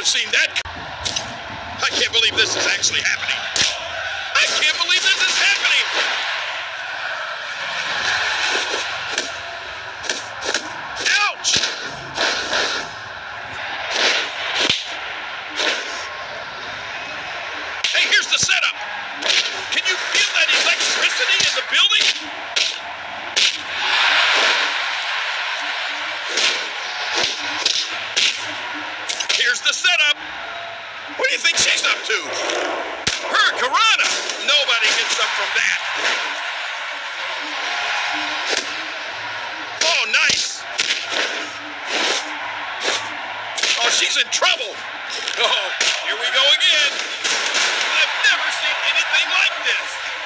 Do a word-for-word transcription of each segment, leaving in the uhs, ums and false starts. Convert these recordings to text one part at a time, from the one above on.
seen that. I can't believe this is actually happening. I can't believe this is happening. Ouch! Hey, here's the setup. Can you feel that electricity in the building? Here's the setup. What do you think she's up to? Hurricanrana. Nobody gets up from that. Oh, nice. Oh, she's in trouble. Oh, here we go again. I've never seen anything like this.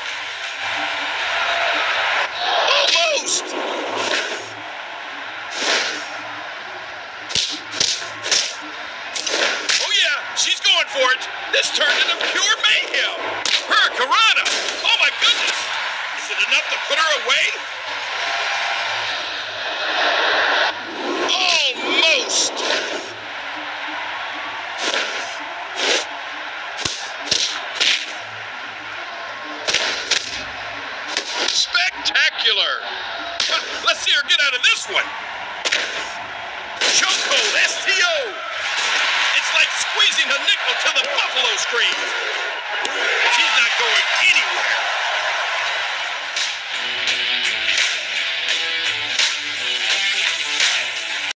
Almost. She's going for it. This turned into pure mayhem. Hurricanrana. Oh, my goodness. Is it enough to put her away? Almost. Spectacular. Let's see her get out of this one. Chokehold, S T O. It's like squeezing a nickel till the buffalo screams. She's not